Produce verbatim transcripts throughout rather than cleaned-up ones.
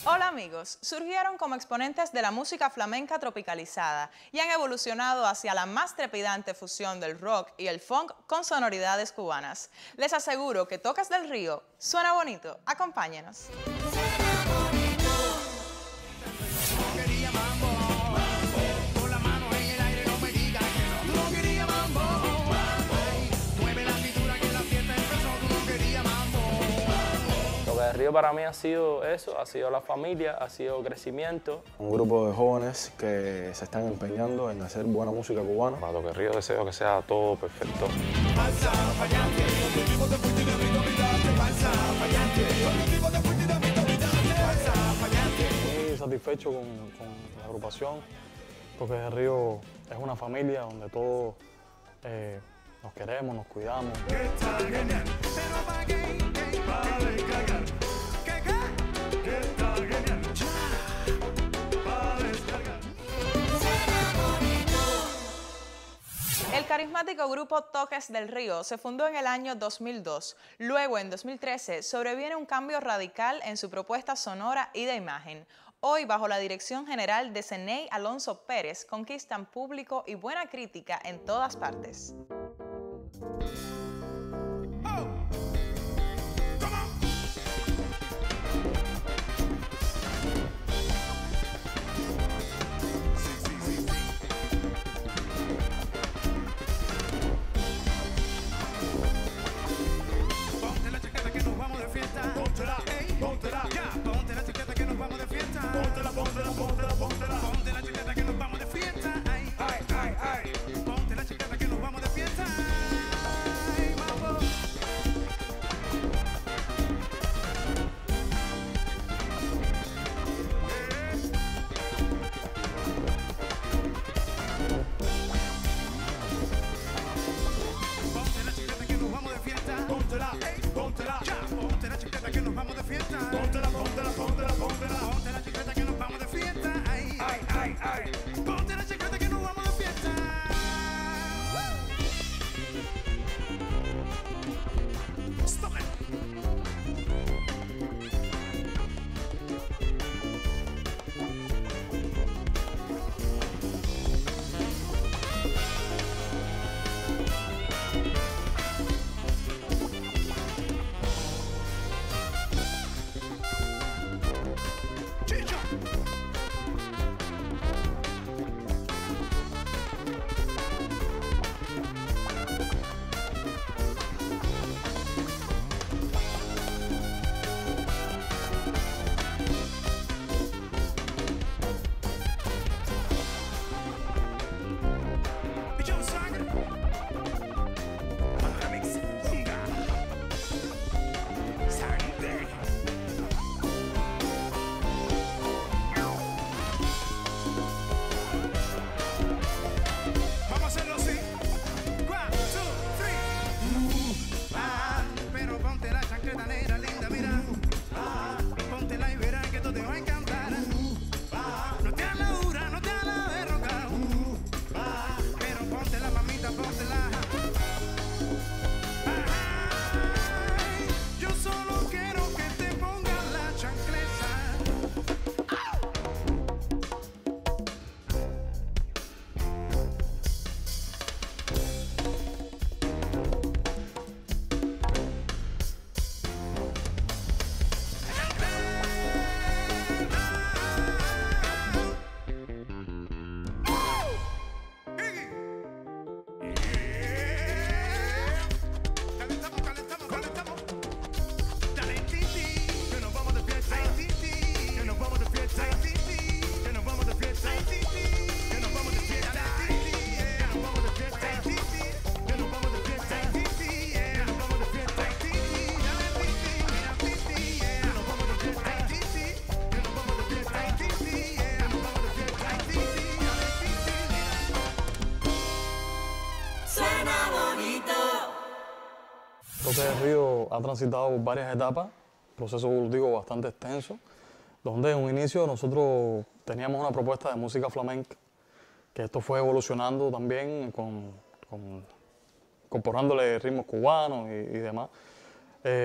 Hola amigos, surgieron como exponentes de la música flamenca tropicalizada y han evolucionado hacia la más trepidante fusión del rock y el funk con sonoridades cubanas. Les aseguro que Tocas del Río suena bonito, acompáñenos. El Río para mí ha sido eso, ha sido la familia, ha sido crecimiento. Un grupo de jóvenes que se están empeñando en hacer buena música cubana. Para Toque Río deseo que sea todo perfecto. Muy satisfecho con, con la agrupación. Toque del Río es una familia donde todos eh, nos queremos, nos cuidamos. El carismático grupo Toques del Río se fundó en el año dos mil dos. Luego, en dos mil trece, sobreviene un cambio radical en su propuesta sonora y de imagen. Hoy, bajo la dirección general de Ceney Alonso Pérez, conquistan público y buena crítica en todas partes. Toque del Río ha transitado por varias etapas, proceso evolutivo bastante extenso, donde en un inicio nosotros teníamos una propuesta de música flamenca, que esto fue evolucionando también, con, con, incorporándole ritmos cubanos y, y demás. Eh,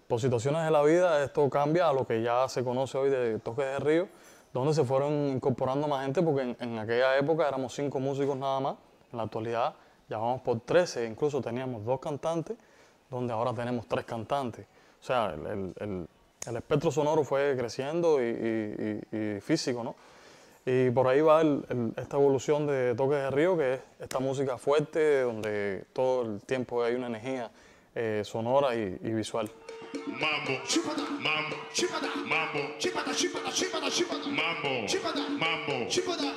por situaciones de la vida, esto cambia a lo que ya se conoce hoy de Toques de Río, donde se fueron incorporando más gente, porque en, en aquella época éramos cinco músicos nada más. En la actualidad ya vamos por trece, incluso teníamos dos cantantes, donde ahora tenemos tres cantantes. O sea, el, el, el, el espectro sonoro fue creciendo y, y, y, y físico, ¿no? Y por ahí va el, el, esta evolución de Toques de Río, que es esta música fuerte, donde todo el tiempo hay una energía eh, sonora y, y visual. Mambo, chipata, mambo, chipata, mambo, chipata, chipata, chipata, chipata, mambo, chipata, mambo, chipata.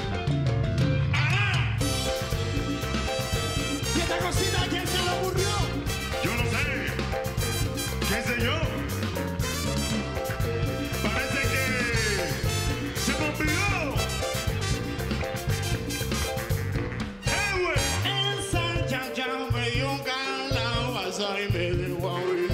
¡Ah! ¿Y esta cosita a quién se le ocurrió? Yo no sé. ¿Qué sé yo? Parece que se me olvidó. ¡Eh, güey! Esa ya ya me dio calabazas y me dejó a oír.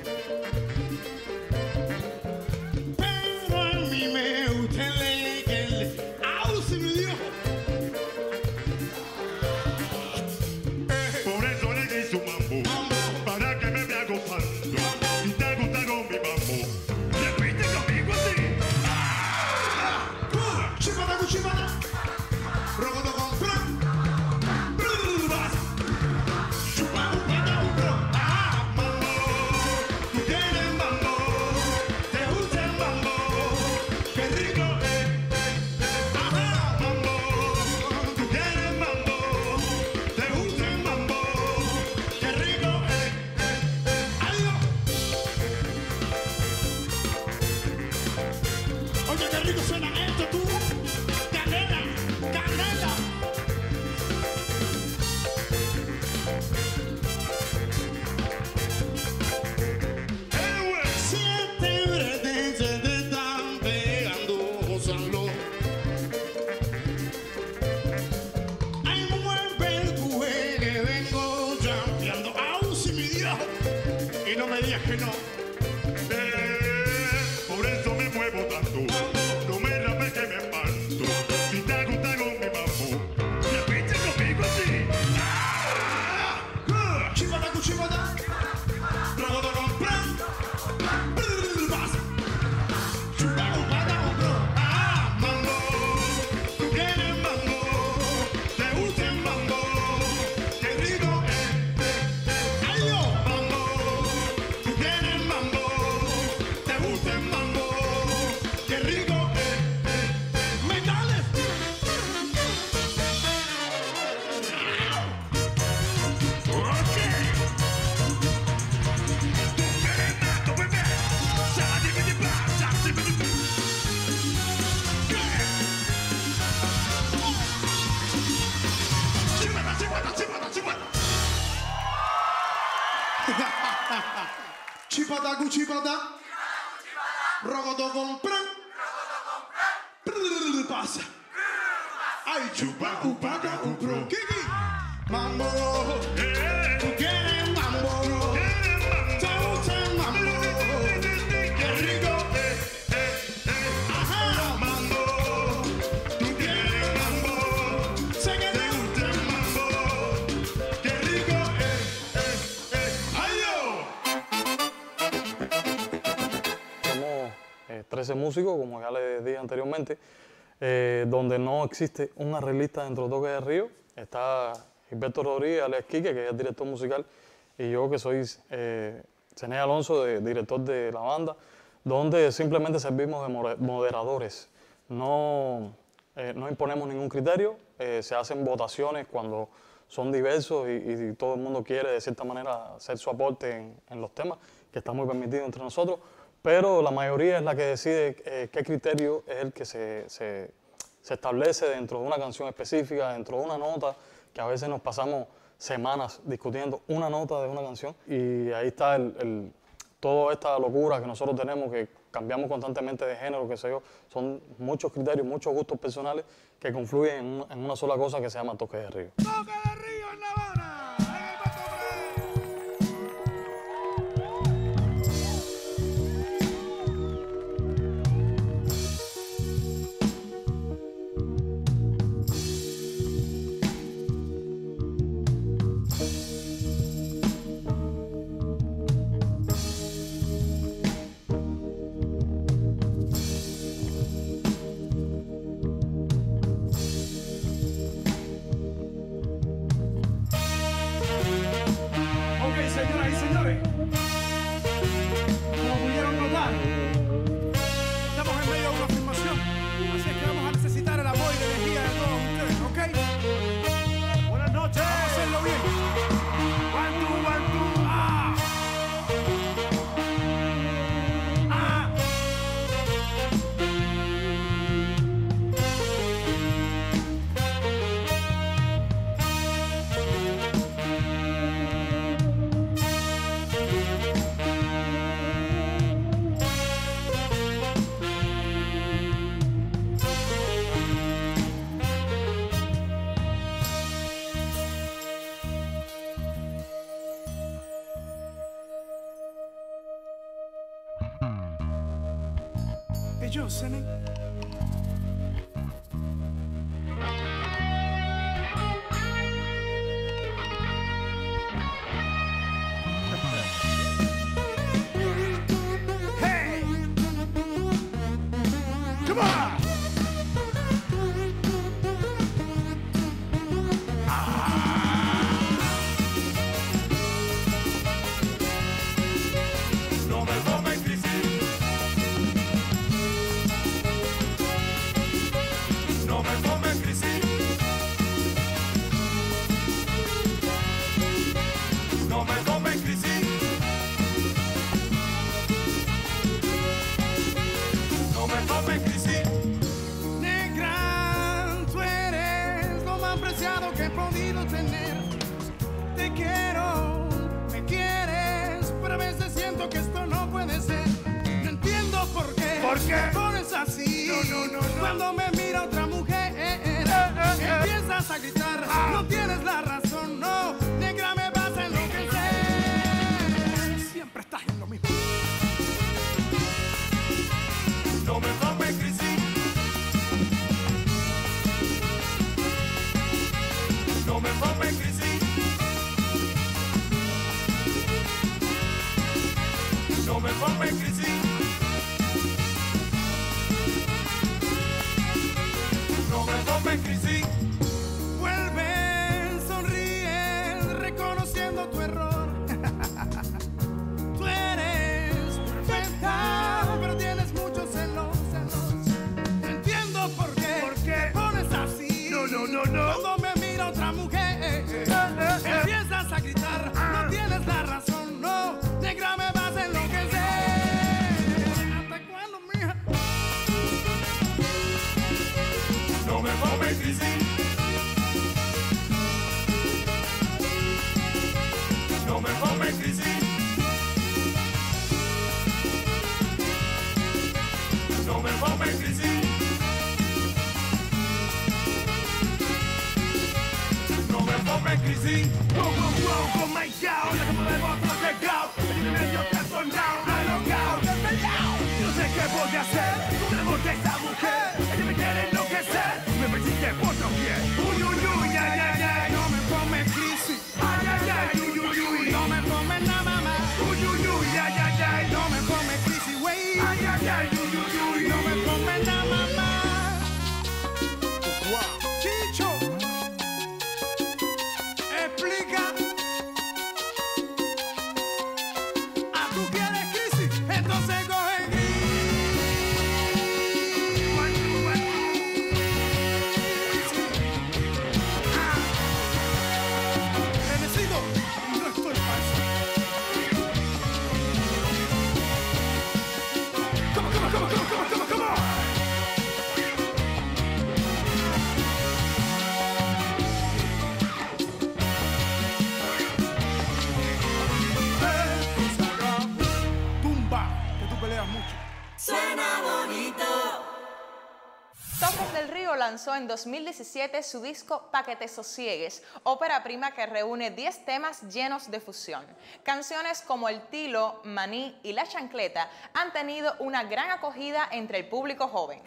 Que no, eh, por eso me muevo tanto. No me rapes que me espanto. Si te gusta con mi mambo, repite conmigo así. ¡Ah! ¡Ah! Chipata con chipata, rogodo con plan, vas. Chupa con pata con pro. ¡Ah! Mambo, tú quieres mambo, te gusta el mambo, qué rico es. ¡Ay, yo! Mambo. Chipata cu chipata, rogodo con pran, pasa. Ay, chupa upaka upro, kiki, mambo, tú quieres mambo, te gusta el mambo, qué rico, eh, eh, eh, ajá, mambo, tú quieres mambo, sé que te gusta el mambo, qué rico, eh, eh, eh, ay yo. Eh, trece músicos, como ya les dije anteriormente, eh, donde no existe un arreglista dentro de Toques de Río. Está Gilberto Rodríguez, Alex Quique, que es el director musical, y yo, que soy eh, Ceney Alonso, de, director de la banda, donde simplemente servimos de moderadores. No, eh, no imponemos ningún criterio, eh, se hacen votaciones cuando son diversos y, y todo el mundo quiere, de cierta manera, hacer su aporte en, en los temas, que está muy permitido entre nosotros. Pero la mayoría es la que decide eh, qué criterio es el que se, se, se establece dentro de una canción específica, dentro de una nota, que a veces nos pasamos semanas discutiendo una nota de una canción. Y ahí está el, el, toda esta locura que nosotros tenemos, que cambiamos constantemente de género, qué sé yo. Son muchos criterios, muchos gustos personales que confluyen en una, en una sola cosa que se llama Toques de Río. ¡Toques de Río en La Habana! Jocelyn. Hey! Come on! No me ponga en crisis. No me ponga en crisis. No me ponga en crisis. No me ponga en crisis. Negra, tú eres lo más preciado que he podido tener. Te quiero, me quieres, pero a veces siento que esto no puede ser. No entiendo por qué. ¿Por qué? Te pones así. No, no, no, no. Cuando me mira otra mujer, eh, eh, eh, empiezas a gritar. Ah. No tienes la razón, no. Negra, me vas a enloquecer. Siempre estás en lo mismo. No me pongas en crisis. No me pongas en crisis. No me pongas en crisis. No me pongas en crisis. Vuelve, sonríe, reconociendo tu error. Tú eres perfecta, pero tienes muchos celos, celos. No entiendo por qué. ¿Por qué? Te pones así. No, no, no, no. Cuando me mira otra mujer, eh, eh, eh, empiezas a gritar. Ah. No tienes la razón, no. Negra, me vas a enloquecer. ¿Hasta cuándo, mija? No me pongas en crisis. No me pongas en crisis. No me pongas en crisis. No me pongas en crisis. Wow, wow, wow, oh my God, la cama del botón llegado. En medio personal, alocado, desvelado. No sé qué voy a hacer con el amor de esta mujer. Ella me quiere enloquecer, me persigue por doquier. Uy, uy, uy, ay, ay, ay. No me pongas en crisis. Ay, ay, ay, uy, uy, uy. No me pongas nada, mamá. Uy, uy, uy, ay, ay, ay. No me pongas en crisis, güey. Ay, ay, ay, uy, uy, uy. No me pongas nada, mamá. Chicho, explica. Ah, tú quieres crisis, entonces coge crisis. Ah. Bendecido, no estoy falso. Come on, come on, come on, come on, come on, come on. Tumba, que tú peleas mucho. Toques del Río lanzó en dos mil diecisiete su disco Pa' que te sosiegues, ópera prima que reúne diez temas llenos de fusión. Canciones como El Tilo, Maní y La Chancleta han tenido una gran acogida entre el público joven.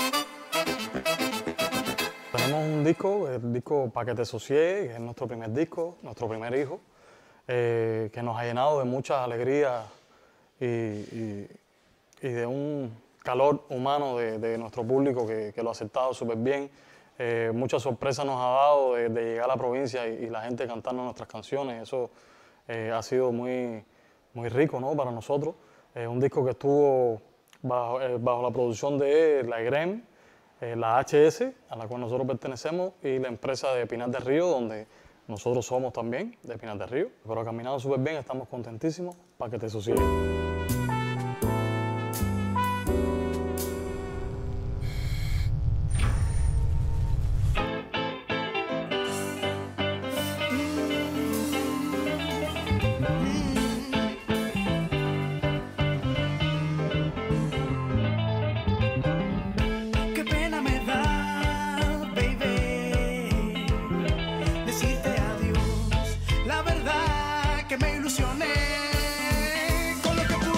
Tenemos un disco, el disco Pa' que te sosiegues, que es nuestro primer disco, nuestro primer hijo, eh, que nos ha llenado de muchas alegrías y, y, y de un calor humano de, de nuestro público que, que lo ha aceptado súper bien. Eh, muchas sorpresas nos ha dado de, de llegar a la provincia y, y la gente cantando nuestras canciones. Eso eh, ha sido muy, muy rico, ¿no?, para nosotros. Eh, un disco que estuvo bajo, eh, bajo la producción de la I G R E M, eh, la H S, a la cual nosotros pertenecemos, y la empresa de Pinar del Río, donde nosotros somos también, de Pinar del Río. Pero ha caminado súper bien, estamos contentísimos. Pa' que te sosiegues. Qué pena me da, baby, decirte adiós. La verdad que me ilusioné con lo que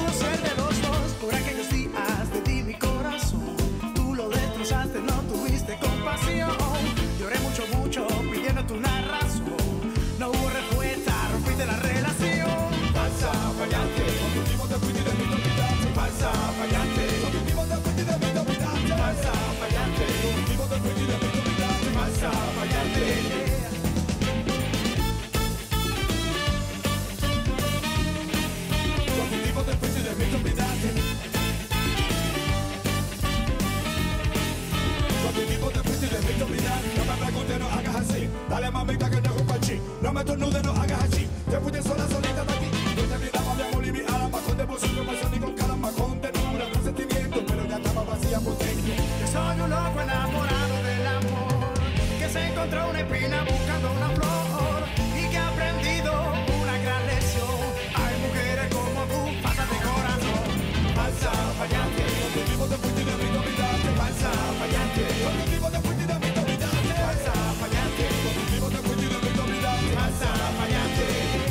estornudes, no hagas así. Te fuiste sola, solita de aquí. Yo te brindaba mi amor y mi alma con devoción, pasión y con calma, con ternura, con sentimiento, pero ya estaba vacía por dentro. Que soy un loco enamorado del amor, que se encontró una espina buscando una flor y que ha aprendido una gran lección. Hay mujeres como tú, falta de corazón. Falsa, fallante, Contigo te fuiste y de mí te olvidaste. falsa, fallante, Contigo te fuiste y de mí te olvidaste. falsa, fallante, Contigo te fuiste y de mí te olvidaste. falsa, fallante.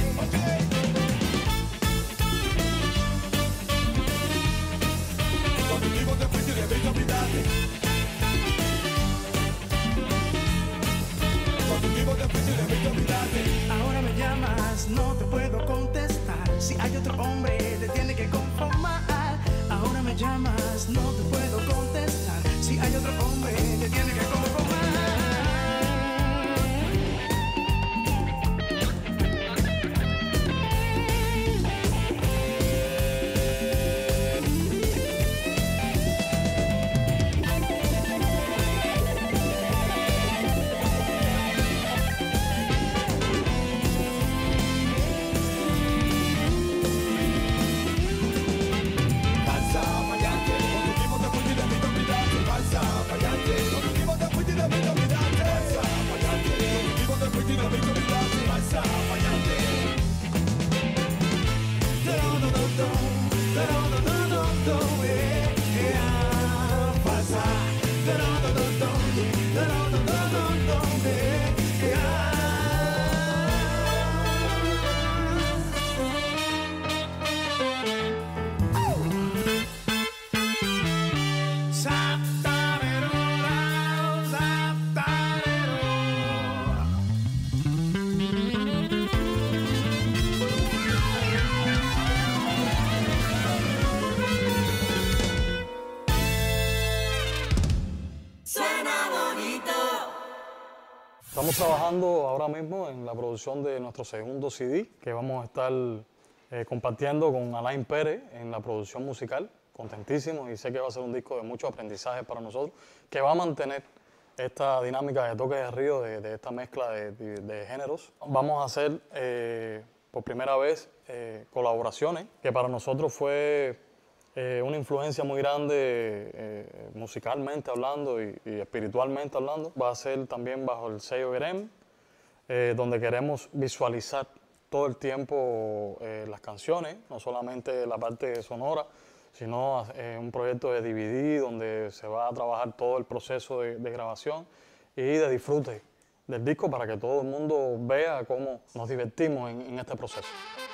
Contigo te fuiste y de mí te olvidaste. Contigo te fuiste y de mí te olvidaste. Ahora me llamas, no te puedo contestar. Si hay otro hombre, te tiene que conformar. Ahora me llamas, no te puedo contestar. Si hay otro hombre, te tiene que conformar. Falsa, fallante. Contigo te fuiste y de mí te olvidaste. Falsa, fallante. Contigo te fuiste y de mí te olvidaste. Falsa, fallante. Contigo te fuiste y de mí te olvidaste. Falsa, fallante. Estamos trabajando ahora mismo en la producción de nuestro segundo C D, que vamos a estar eh, compartiendo con Alain Pérez en la producción musical. Contentísimos, y sé que va a ser un disco de mucho aprendizaje para nosotros, que va a mantener esta dinámica de toques de río, de, de esta mezcla de, de, de géneros. Vamos a hacer eh, por primera vez eh, colaboraciones, que para nosotros fue eh, una influencia muy grande eh, musicalmente hablando y, y espiritualmente hablando. Va a ser también bajo el sello Grem, eh, donde queremos visualizar todo el tiempo eh, las canciones, no solamente la parte sonora, sino eh, un proyecto de D V D donde se va a trabajar todo el proceso de, de grabación y de disfrute del disco para que todo el mundo vea cómo nos divertimos en, en este proceso.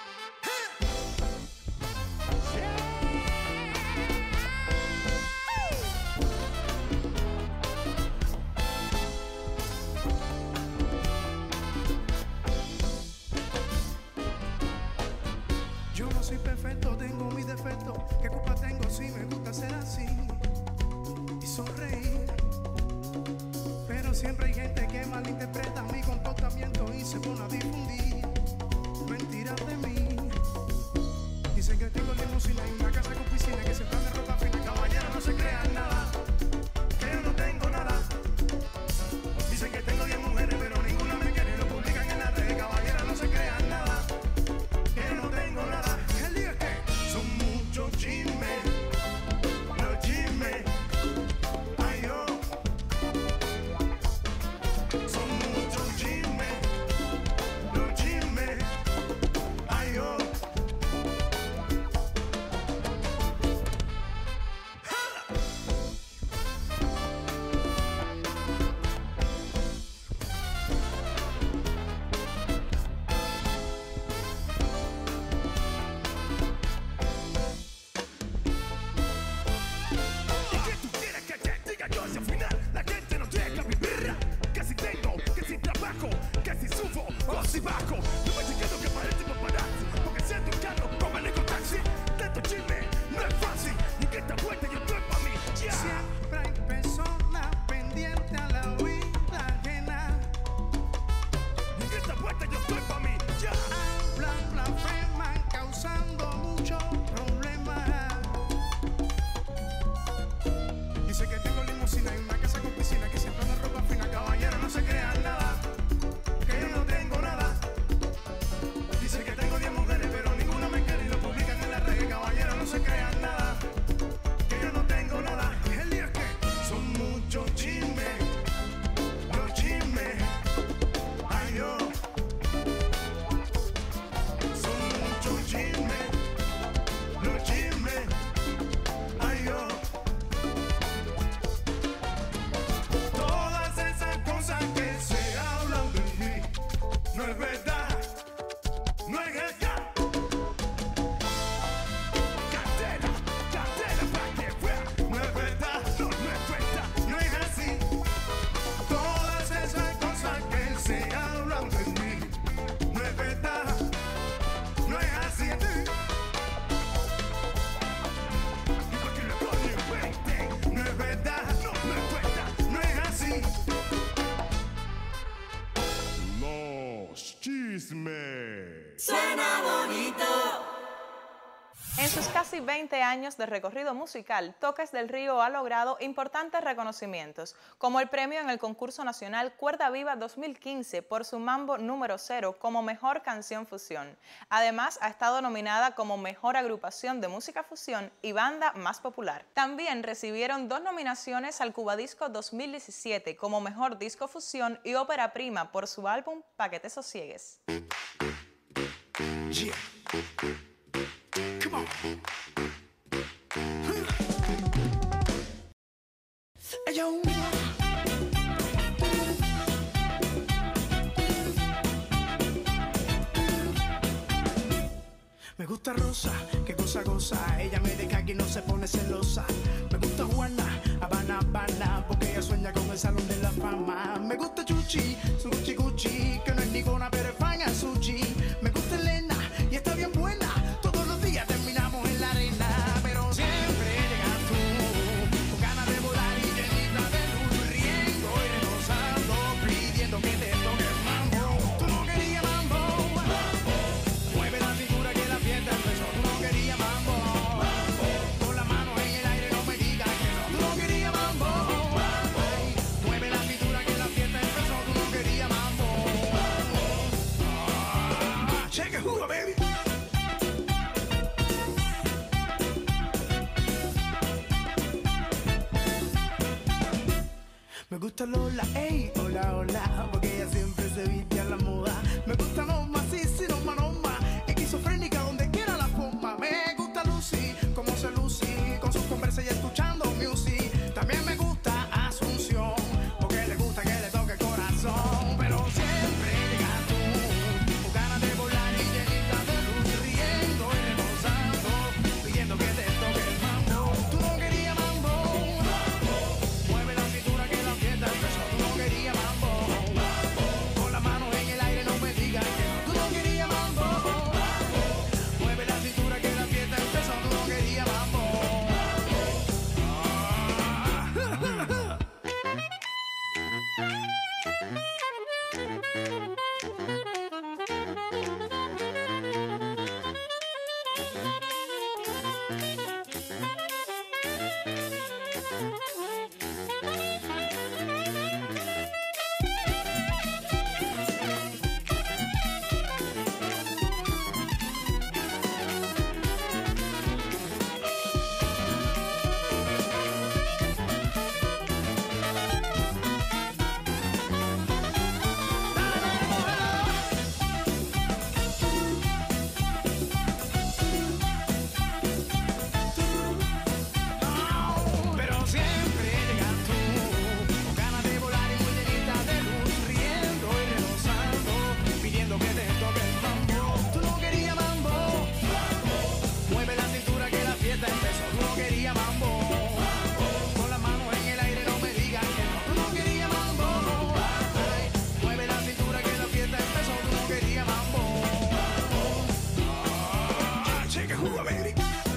Yo no soy perfecto, tengo mis defectos. ¿Qué culpa tengo si me gusta ser así y sonreír? Pero siempre hay gente que malinterpreta mi comportamiento y se pone a difundir mentiras de mí. Dicen que tengo limusina y una casa con piscina, que siempre de ropa fina. Caballero, no se crean nada, que yo no tengo nada. Dicen que tengo diez mujeres, pero ninguna me quiere y lo publican en la red. Caballero, no se crean nada, que yo no tengo nada. El día es que son muchos chismes, los chismes. Ay, yo. Son muchos chismes, los chismes. Ay, yo. ¿Y qué tú quieres que te diga yo si al final la gente no deja vivir? Que si tengo, que si trabajo, que si subo o si bajo. No me chequeo que parece paparazzi, porque siento un carro no manejo taxi. Tanto chisme no es fácil, y que esta vuelta yo estoy pa' mí. Yeah. Siempre hay personas pendientes a la vida ajena, y que esta vuelta yo estoy pa' mí. Yeah. Hablan, blasfeman, causando muchos problemas. Dice que tengo limusina y una casa con piscina, que siempre ando ropa fina. Caballero, no se crean nada, que yo no tengo nada. En sus casi veinte años de recorrido musical, Toques del Río ha logrado importantes reconocimientos, como el premio en el concurso nacional Cuerda Viva dos mil quince por su Mambo número cero como Mejor Canción Fusión. Además, ha estado nominada como Mejor Agrupación de Música Fusión y Banda Más Popular. También recibieron dos nominaciones al Cubadisco dos mil diecisiete como Mejor Disco Fusión y Ópera Prima por su álbum Pa' que te sosiegues. Yeah. Come on. Hey, yo. Me gusta Rosa, qué cosa goza. Ella me deja que no se pone celosa. Me gusta Juana, Habana, Habana, porque ella sueña con el Salón de la Fama. Me gusta Chuchi, su Gucci Gucci, que no es ninguna pero es fina sushi. Me gusta Elena y está bien buena. Todos los días terminamos en la arena, pero siempre llegas tú, con ganas de volar y llenita de luz, riendo y reposando, pidiendo que te toque el mambo. Tú no querías mambo, mueve la cintura que la fiesta empezó. Tú no querías mambo, con las manos en el aire no me digas que no. Tú no querías mambo, mueve la cintura que la fiesta empezó. Tú no querías mambo. Ah, check it, who, baby. Me gusta Lola, ey, hola, hola, porque ella siempre se viste a la moda. Me gusta Norma, sí, sí, Norma, Norma, esquizofrénica donde quiera la forma. Me gusta Lucy, como se Lucy, con sus conversas y escuchando music. También me gusta Asunción, porque le gusta que le toque el corazón. Pero siempre llegas tú, con ganas de volar y llenita de luz, riendo y reposando, pidiendo que te toque el mambo. Tú no querías mambo, mueve la cintura que la fiesta empezó. Tú no querías mambo, con las manos en el aire no me digas que no. Tú no querías mambo, mueve la cintura que la fiesta empezó. Tú no querías mambo. Ah. Pero siempre llegas tú, con ganas de volar y muy llenita de luz, riendo y reposando, pidiendo que te toque el mambo. Tú no querías mambo, mueve la cintura que la fiesta empezó. Tú no querías mambo, con las manos en el aire no me digas que no. Tú no querías mambo, ay, mueve la cintura que la fiesta empezó. Tú no querías mambo. Ah, check it, who, baby.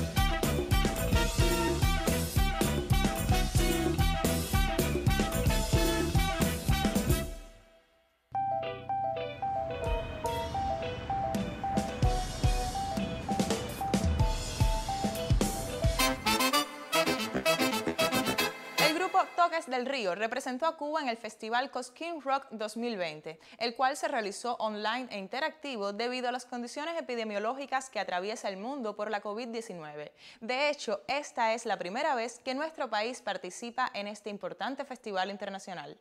El grupo Toques del Río representó a Cuba en el festival Cosquín Rock dos mil veinte, el cual se realizó online e interactivo debido a las condiciones epidemiológicas que atraviesa el mundo por la COVID diecinueve. De hecho, esta es la primera vez que nuestro país participa en este importante festival internacional.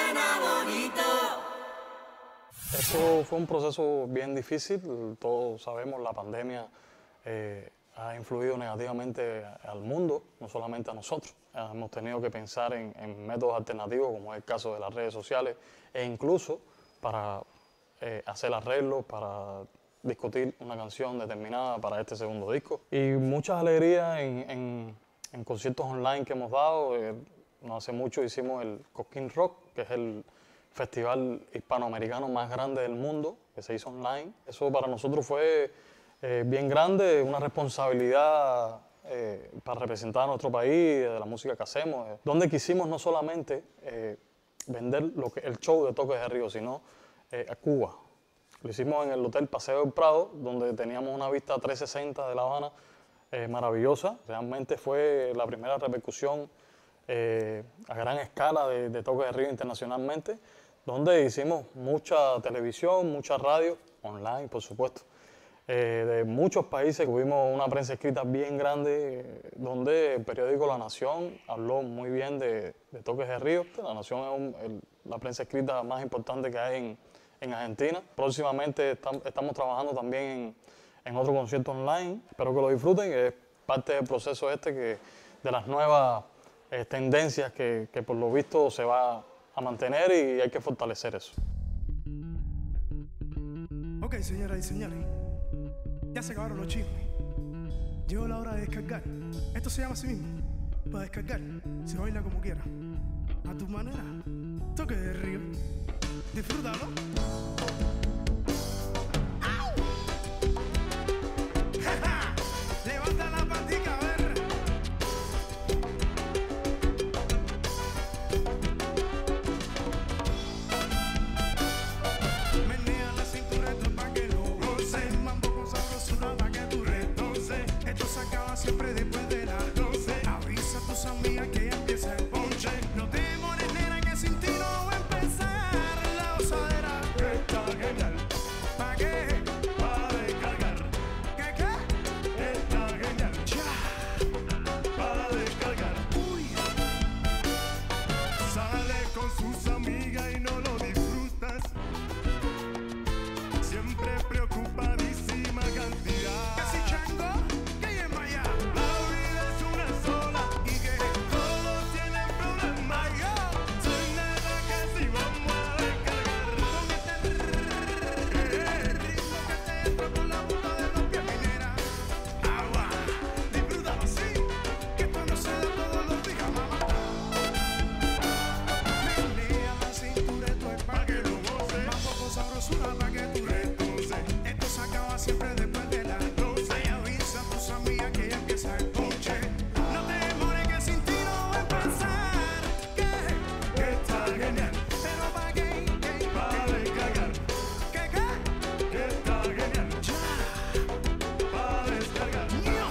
Eso fue un proceso bien difícil. Todos sabemos, la pandemia eh, ha influido negativamente al mundo, no solamente a nosotros. Eh, hemos tenido que pensar en, en métodos alternativos, como es el caso de las redes sociales, e incluso para eh, hacer arreglos, para discutir una canción determinada para este segundo disco. Y muchas alegrías en, en, en conciertos online que hemos dado. Eh, no hace mucho hicimos el Cosquín Rock, que es el festival hispanoamericano más grande del mundo, que se hizo online. Eso para nosotros fue eh, bien grande, una responsabilidad eh, para representar a nuestro país, de la música que hacemos, eh, donde quisimos no solamente eh, vender lo que, el show de Toques del Río, sino eh, a Cuba. Lo hicimos en el Hotel Paseo del Prado, donde teníamos una vista trescientos sesenta de La Habana, eh, maravillosa. Realmente fue la primera repercusión eh, a gran escala de, de Toques de Río internacionalmente, donde hicimos mucha televisión, mucha radio, online por supuesto, eh, de muchos países. Tuvimos una prensa escrita bien grande, eh, donde el periódico La Nación habló muy bien de, de Toques de Río. La Nación es un, el, la prensa escrita más importante que hay en, en Argentina. Próximamente tam, estamos trabajando también en, en otro concierto online. Espero que lo disfruten, que es parte del proceso este, que, de las nuevas eh, tendencias que, que por lo visto se va a mantener, y hay que fortalecer eso. Ok, señoras y señores, ya se acabaron los chismes. Llegó la hora de descargar. Esto se llama así mismo, para descargar. Se baila como quiera, a tu manera. Toque de Río, disfrútalo. ¡Au! Levanta la patica, a ver. Menea la cintura, esto es pa' que lo goces. Mambo con sabrosura pa' que tú retoces. Esto se acaba siempre después de las doce. Avisa a tus amigas que ya empieza el ponche. No te demores, nena, que sin ti no va a empezar la gozadera. Está genial. ¿Pa' qué? Pa' descargar. ¿Qué, qué? Está genial. Ya. Para descargar. Uy. Sale con sus amigas y no lo disfrutas. Siempre preocupadísima cantidad. Casi chango, que hay en Maya. La vida es una sola y que todos tienen problemas. Yo soy nada que si vamos a descargar. Con este ritmo que te entra por la punta de los pies, minera. Agua, disfrútalo así, que esto no se da todos los días, mamá. Menea la cintura, esto es pa' que lo goces. Mambo con sabrosura pa' que tú retoces. Esto se acaba siempre después de las doce. Y avisa a tus amigas que ya empieza el ponche. No te demores, que sin ti no va a empezar. Que, que está genial. Pero pa' qué, que, pa' descargar. Que, que, que está genial. Ya, pa' descargar. ¡Ño!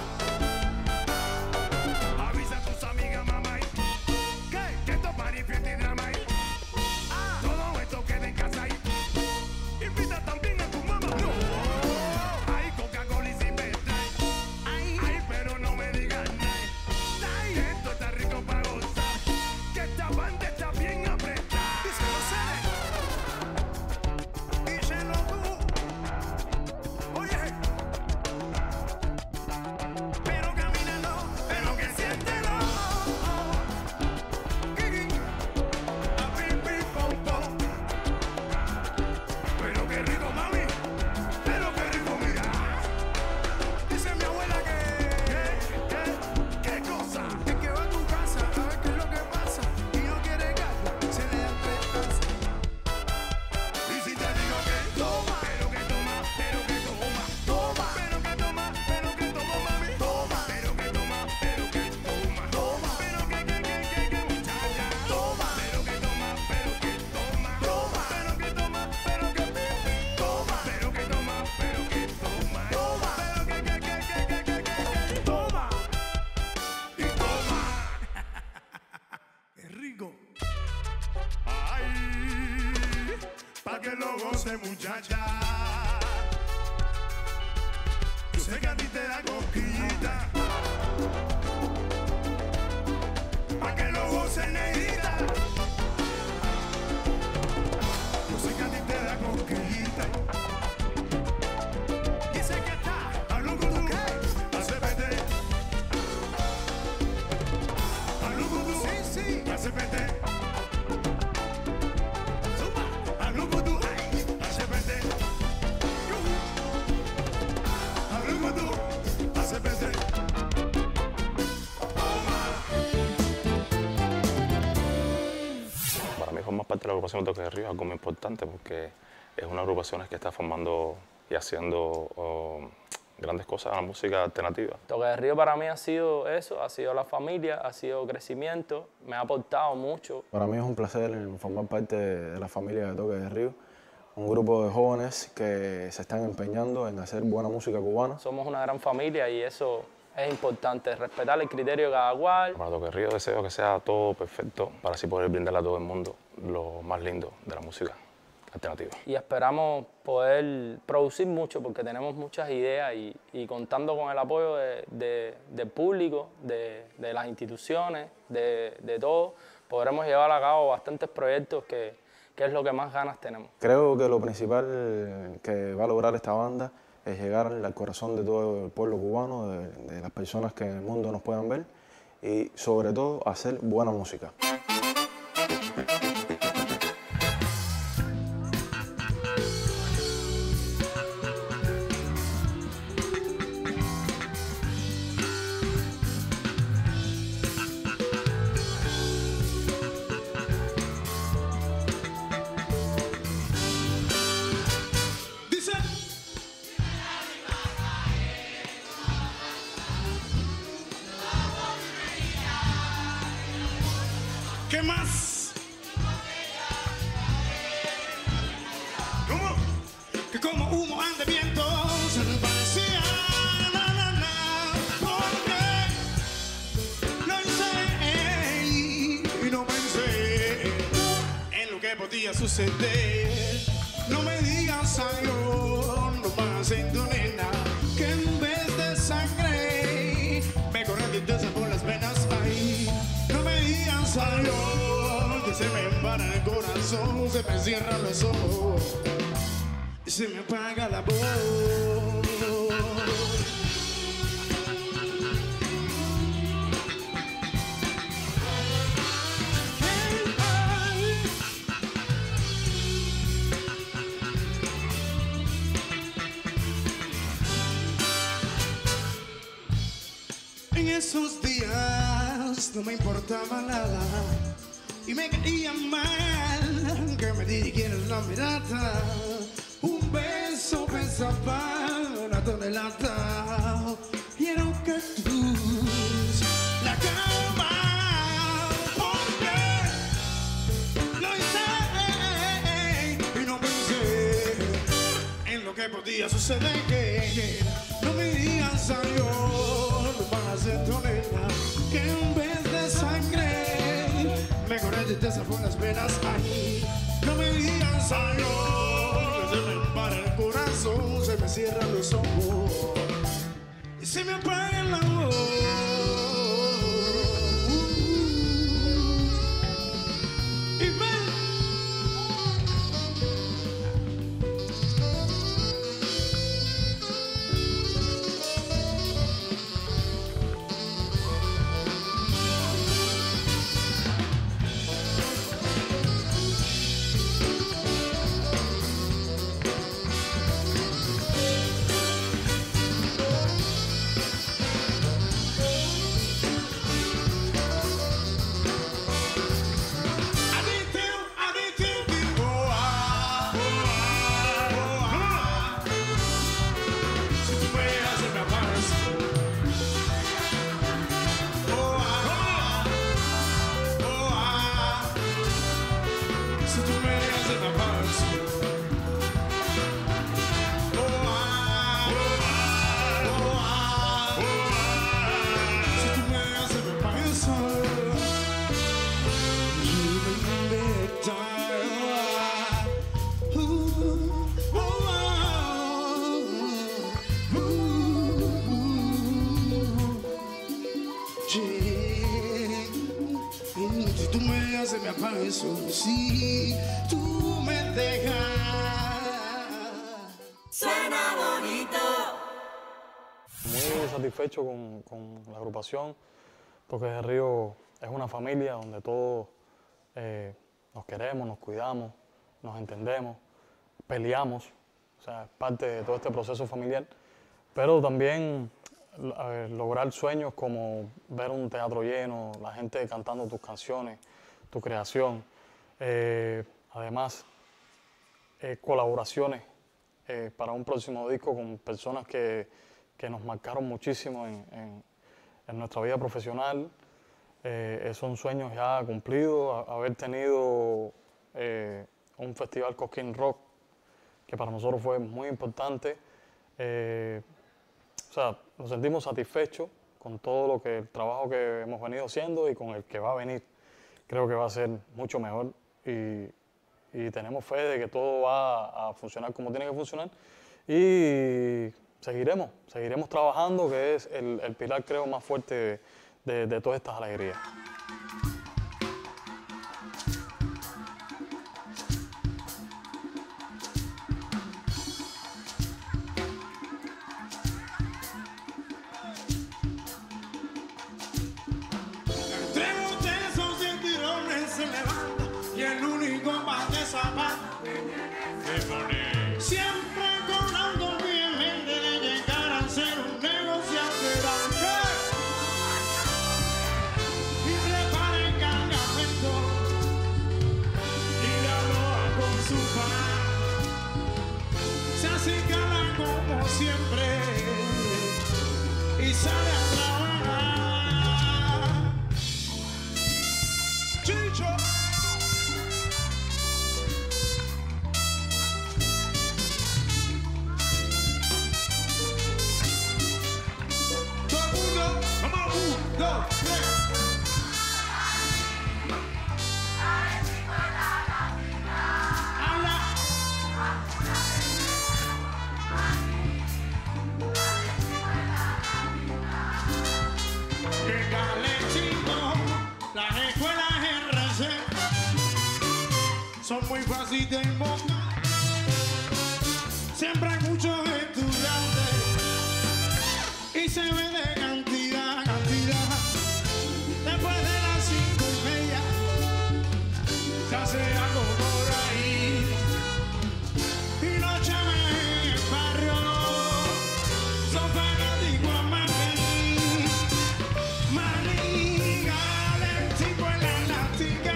Avisa a tus amigas, mamá. Que, que esto party, fiesta y drama. Ah, todo esto queda en casa. Invita también a tu mamá. No. Ay, Coca-Cola y sin trae. Ay, ay, pero no me digas nada. Ay, esto está rico para gozar. Que esta banda está bien apretada. Díselo, Cele. Díselo tú. Oye. Pero camínalo, pero que siéntelo. Kiki. A pim, pim, pom, pom. Pero qué rico, mami, pero qué rico, mira. Dice mi abuela que, que, que, qué cosa. Es que va a tu casa a ver qué es lo que pasa y no quiere gato, se le dan tres tazas. Y si te digo que toma, pero que toma, pero que toma, toma, pero que toma, pero que toma, mami, toma, pero que toma, pero que toma, toma, pero que, que, que, que, que muchacha, toma, pero que toma, pero que toma, toma, pero que toma, pero que toma, pero que toma, pero que toma, toma, pero que, que, que, que, que, que, que, toma y toma. Es rico. Ay, pa' que lo goce, muchacha. Yo sé que a ti te da cosquillita. Pa' que lo goce, negrita. Yo sé que a ti te da cosquillita. Dice que está hablando con tu hace vete. Hablando con tu sí, sí, hace vete. Zumba, hablando con tu hace vete. Hablando con tu hace vete. Para mí formar parte de la agrupación Toques de Río es algo muy importante, porque es una agrupación que está formando y haciendo oh, grandes cosas en la música alternativa. Toques de Río para mí ha sido eso, ha sido la familia, ha sido crecimiento, me ha aportado mucho. Para mí es un placer formar parte de la familia de Toques de Río, un grupo de jóvenes que se están empeñando en hacer buena música cubana. Somos una gran familia y eso es importante respetar el criterio de cada cual. Para Toque Río deseo que sea todo perfecto para así poder brindarle a todo el mundo lo más lindo de la música alternativa. Y esperamos poder producir mucho porque tenemos muchas ideas y, y contando con el apoyo de, de, del público, de, de las instituciones, de, de todo, podremos llevar a cabo bastantes proyectos que, que es lo que más ganas tenemos. Creo que lo principal que va a lograr esta banda es llegar al corazón de todo el pueblo cubano, de, de las personas que en el mundo nos puedan ver y sobre todo hacer buena música. ¿Qué más? ¿Cómo? Que como humo ante viento se me parecía na, na, na, porque lo hice y no pensé en lo que podía suceder. No me digas algo, no más en tu nena, que en vez de sangre me corre tristeza por las venas ahí. No me digas algo, que se me embara el corazón, se me cierran los ojos y se me apaga la voz. En esos días no me importaba nada y me caía mal que me dirigieras la mirada. Un beso pesaba una tonelada y era un cactus la cama, porque lo hice y no pensé en lo que podía suceder. No me digas adiós, no vas a tu nena, que en vez de sangre me corre tristeza por las venas ahí. No me digas adiós, que se me para el corazón, se me cierran los ojos y se me apaga la voz. Y ven. Si tú me haces, me apaga eso. Si tú me dejas. Suena bonito. Muy satisfecho con, con la agrupación. Toques de Río es una familia donde todos eh, nos queremos, nos cuidamos, nos entendemos, peleamos. O sea, es parte de todo este proceso familiar. Pero también eh, lograr sueños como ver un teatro lleno, la gente cantando tus canciones, tu creación. Eh, además, eh, colaboraciones eh, para un próximo disco con personas que, que nos marcaron muchísimo en, en, en nuestra vida profesional. Eh, son sueños ya cumplidos, a, haber tenido eh, un festival Cosquín Rock, que para nosotros fue muy importante. Eh, o sea, nos sentimos satisfechos con todo lo que el trabajo que hemos venido haciendo y con el que va a venir. Creo que va a ser mucho mejor y, y tenemos fe de que todo va a funcionar como tiene que funcionar y seguiremos, seguiremos trabajando, que es el, el pilar, creo, más fuerte de, de, de todas estas alegrías. Siempre con algo bien mente de llegar a ser un negociante grande y prepara el cargamento y la loa con su pan. Se acicala como siempre y sale a trabajar. Chicho. Son muy fáciles de invocar. Siempre hay muchos estudiantes y se ve de cantidad, cantidad. Después de las cinco y media se hace algo por ahí y los chavales en el barrio son fanáticos a maní, maní, calentico en la elástica.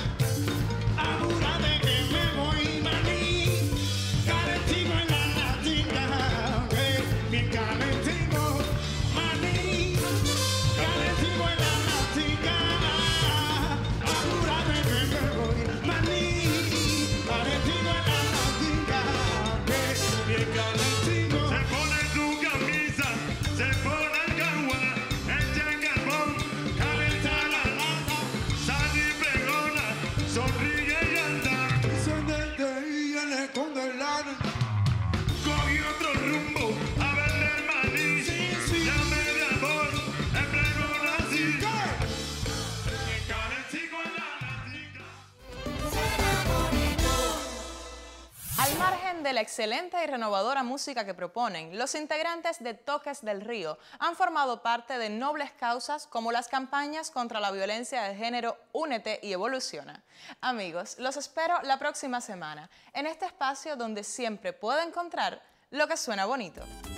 De la excelente y renovadora música que proponen, los integrantes de Toques del Río han formado parte de nobles causas como las campañas contra la violencia de género Únete y Evoluciona. Amigos, los espero la próxima semana en este espacio donde siempre puedo encontrar lo que suena bonito.